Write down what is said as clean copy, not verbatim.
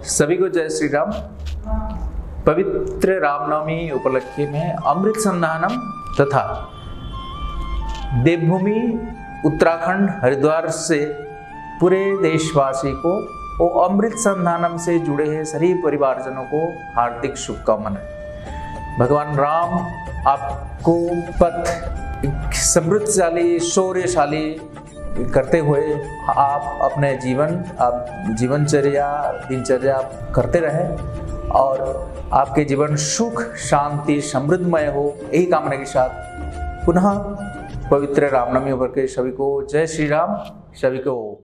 सभी को जय श्री राम। पवित्र रामनवमी उपलक्ष्य में अमृत संधानम तथा देवभूमि उत्तराखंड हरिद्वार से पूरे देशवासी को और अमृत संधानम से जुड़े हैं सभी परिवारजनों को हार्दिक शुभकामनाएं। भगवान राम आपको पथ समृद्धशाली शौर्यशाली करते हुए आप अपने जीवनचर्या दिनचर्या करते रहें और आपके जीवन सुख शांति समृद्धमय हो, यही कामना के साथ पुनः पवित्र रामनवमी के सभी को जय श्री राम। सभी को